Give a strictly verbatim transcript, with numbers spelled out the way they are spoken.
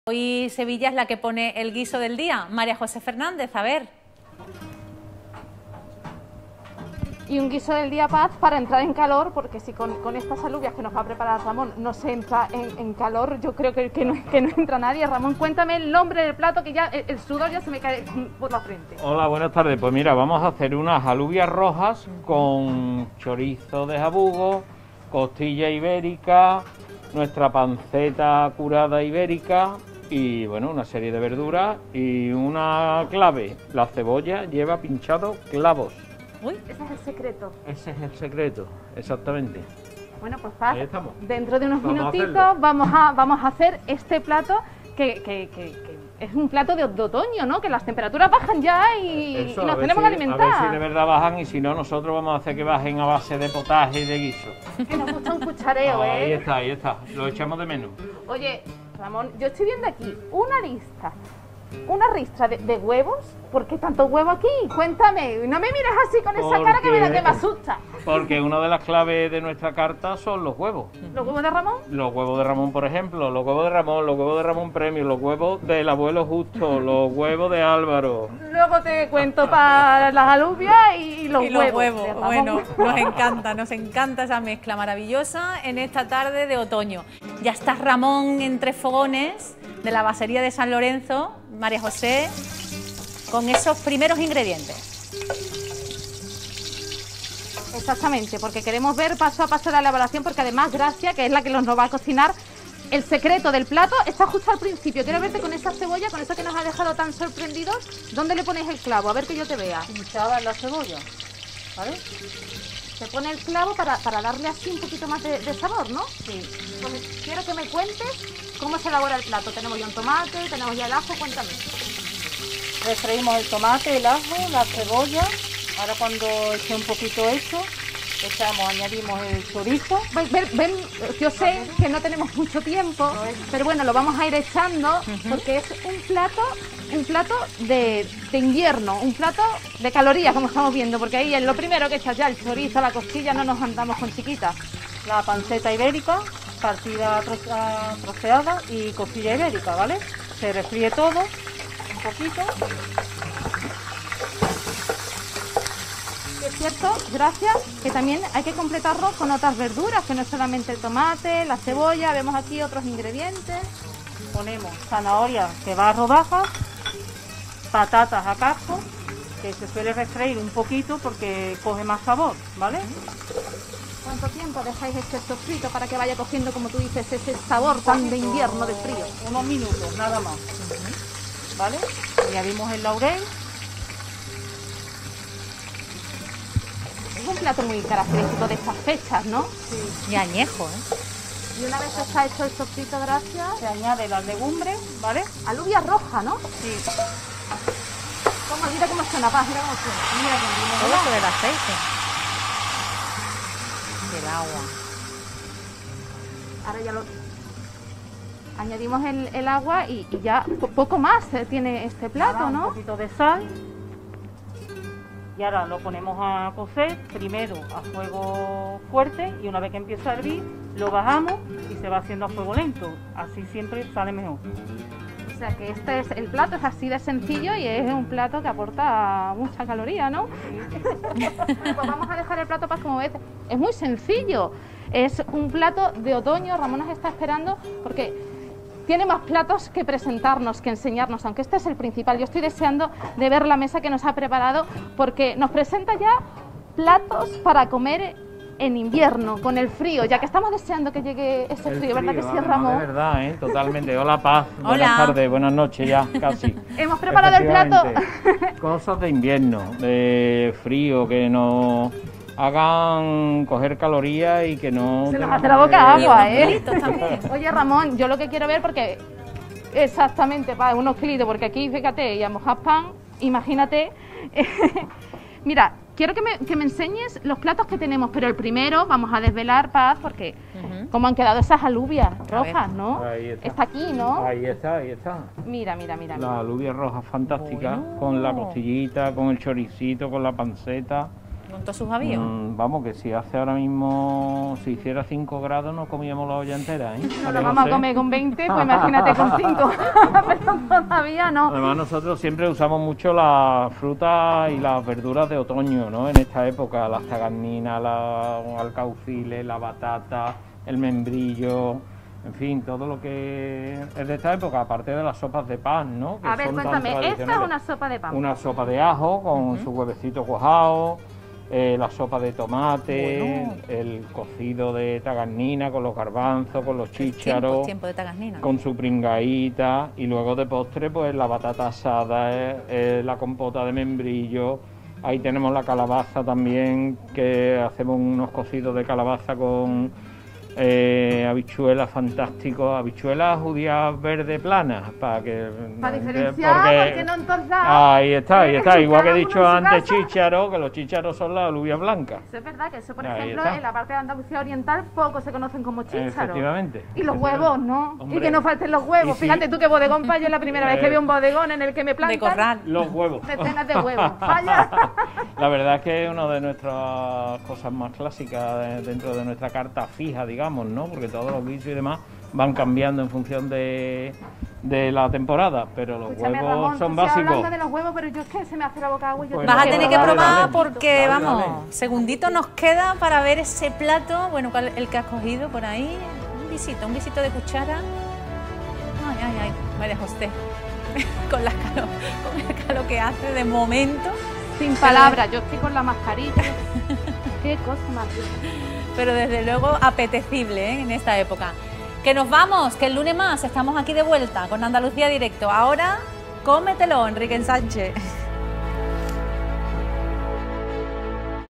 Hoy Sevilla es la que pone el guiso del día. María José Fernández, a ver. Y un guiso del día, Paz, para entrar en calor, porque si con, con estas alubias que nos va a preparar Ramón no se entra en, en calor, yo creo que, que, no, que no entra nadie. Ramón, cuéntame el nombre del plato, que ya el, el sudor ya se me cae por la frente. Hola, buenas tardes. Pues mira, vamos a hacer unas alubias rojas con chorizo de jabugo, costilla ibérica, nuestra panceta curada ibérica y bueno, una serie de verduras y una clave, la cebolla lleva pinchado clavos. Uy, ese es el secreto. Ese es el secreto, exactamente. Bueno, pues Paz, ahí estamos. Dentro de unos Vamos minutitos a vamos a, vamos a hacer este plato que, que, que, que es un plato de, de otoño, ¿no? Que las temperaturas bajan ya y, Eso, y nos a ver tenemos si- que alimentar. A ver si de verdad bajan y si no, nosotros vamos a hacer que bajen a base de potaje y de guiso. Que nos gusta un cuchareo, Ahí ¿eh? está, ahí está, lo echamos de menú. Oye, Ramón, yo estoy viendo aquí una lista, una ristra de, de huevos. ¿Por qué tanto huevo aquí? Cuéntame, no me mires así con esa cara que me, da- que me asusta. Porque una de las claves de nuestra carta son los huevos. ¿Los huevos de Ramón? Los huevos de Ramón, por ejemplo, los huevos de Ramón, los huevos de Ramón Premio, los huevos del abuelo Justo, los huevos de Álvaro. Luego te cuento para las alubias y los Y los huevos. huevos. de Ramón. Bueno, nos encanta, nos encanta esa mezcla maravillosa en esta tarde de otoño. Ya está Ramón entre fogones de la Basería de San Lorenzo, María José, con esos primeros ingredientes. Exactamente, porque queremos ver paso a paso la elaboración, porque además Gracia, que es la que nos lo va a cocinar, el secreto del plato está justo al principio. Quiero verte con esa cebolla, con eso que nos ha dejado tan sorprendidos. ¿Dónde le pones el clavo? A ver que yo te vea. Pinchada en la cebolla, ¿vale? Se pone el clavo para, para darle así un poquito más de, de sabor, ¿no? Sí. Pues quiero que me cuentes cómo se elabora el plato. Tenemos ya un tomate, tenemos ya el ajo, cuéntame. Refreímos el tomate, el ajo, la cebolla. Ahora cuando esté un poquito hecho, echamos, añadimos el chorizo. Ven, ven, ven, yo sé que no tenemos mucho tiempo, pero bueno, lo vamos a ir echando porque es un plato, un plato de, de invierno, un plato de calorías, como estamos viendo, porque ahí es lo primero que echas ya, el chorizo, la costilla, no nos andamos con chiquitas. La panceta ibérica, partida troce- troceada y costilla ibérica, ¿vale? Se refríe todo un poquito. Es cierto, gracias, que también hay que completarlo con otras verduras, que no es solamente el tomate, la cebolla, vemos aquí otros ingredientes. Ponemos zanahoria que va a rodajas, patatas a casco, que se suele refreír un poquito porque coge más sabor, ¿vale? ¿Cuánto tiempo dejáis este sofrito para que vaya cogiendo, como tú dices, ese sabor tan de invierno, de frío? Unos minutos, nada más. ¿Vale? Añadimos el laurel. Es un plato muy característico de estas fechas, ¿no? Y añejo, ¿eh? Y una vez está hecho el sofrito, gracias, Se añade las legumbres, ¿vale? alubia roja, ¿no? Sí. Toma, mira cómo suena, Paz, mira cómo suena. Mira, añadimos Todo el sobre agua. el aceite. El agua. Ahora ya lo... Añadimos el, el agua y, y ya po- poco más eh, tiene este plato, Nada, un ¿no? poquito de sal. Y ahora lo ponemos a cocer, primero a fuego fuerte y una vez que empieza a hervir, lo bajamos y se va haciendo a fuego lento. Así siempre sale mejor. O sea que este es el plato, es así de sencillo y es un plato que aporta mucha caloría, ¿no? Pues vamos a dejar el plato, Paz, como ves, es muy sencillo. Es un plato de otoño, Ramón nos está esperando porque tiene más platos que presentarnos, que enseñarnos, aunque este es el principal. Yo estoy deseando de ver la mesa que nos ha preparado porque nos presenta ya platos para comer en invierno, con el frío, ya que estamos deseando que llegue ese El frío, ¿verdad que sí, además, Ramón? De verdad, ¿eh? Totalmente. Hola, Paz. Hola. Buenas tardes, buenas noches ya, casi. Hemos preparado el plato. Efectivamente. Cosas de invierno, de frío, que nos hagan coger calorías y que no... Se nos tengamos hace la boca que- agua, Y unos ¿eh? kilitos también. Oye, Ramón, yo lo que quiero ver, porque exactamente, para unos kilitos, porque aquí, fíjate, y a mojar pan, imagínate. Mira, quiero que me, que me enseñes los platos que tenemos, pero el primero vamos a desvelar, Paz, porque Ujú. cómo han quedado esas alubias rojas, ver. ¿no? Ahí está. Está aquí, ¿no? Ahí está, ahí está. Mira, mira, mira. La alubia roja fantástica, Bueno. con la costillita, con el choricito, con la panceta. con todos sus avíos. Mm, vamos, que si hace ahora mismo, si hiciera cinco grados, nos comíamos la olla entera, ¿eh? No lo vamos a comer con veinte, pues imagínate con cinco. Pero todavía no. Además, nosotros siempre usamos mucho las frutas y las verduras de otoño, ¿no? En esta época, las tagarninas, los alcauciles, la batata, el membrillo, en fin, todo lo que es de esta época, aparte de las sopas de pan, ¿no? Que A ver, son tan cuéntame, esta es tradicionales. una sopa de pan. Una sopa de ajo con su huevecito cuajado, eh, la sopa de tomate, Bueno. el cocido de tagarnina con los garbanzos, con los Tiempo, chícharos, tiempo de tagasnina. con su pringaíta, y luego de postre pues la batata asada, eh, eh, la compota de membrillo. Ahí tenemos la calabaza también, que hacemos unos cocidos de calabaza con eh, habichuelas fantásticos, habichuelas judías verde planas, para que... Para diferenciar, porque no en todos lados. Ahí está, ahí está, igual que he Cada dicho uno en su antes casa. chícharo, que los chícharos son las alubias blancas. Eso es verdad, que eso, por Ahí ejemplo, está. en la parte de Andalucía Oriental poco se conocen como chícharos. Efectivamente. Y los efectivamente. huevos, ¿no? Hombre, Y que no falten los huevos. y si- Fíjate tú qué bodegón falla, es la primera vez que Eh, veo un bodegón en el que me plantan De corral. Los huevos. decenas de huevos. Falla. La verdad es que es una de nuestras cosas más clásicas de- dentro de nuestra carta fija, digamos, ¿no? Porque todos los guisos y demás van cambiando en función de, de la temporada, pero los Escúchame, huevos Ramón, son tú sigues básicos. hablando de los huevos, pero yo es que se me hace la boca agua y yo Pues tengo Vas a no, tener que dale, probar dale. porque, Dale, vamos, dale. segundito nos queda para ver ese plato, bueno, cuál- el que has cogido por ahí. Un visito, un visito de cuchara. Ay, ay, ay, María José, con, la calor, con el calor que hace de momento, sin palabras, yo estoy con la mascarilla. Qué cosa más rica. pero desde luego apetecible, ¿eh? En esta época. Que nos vamos, que el lunes más estamos aquí de vuelta con Andalucía Directo. Ahora, cómetelo, Enrique Sánchez.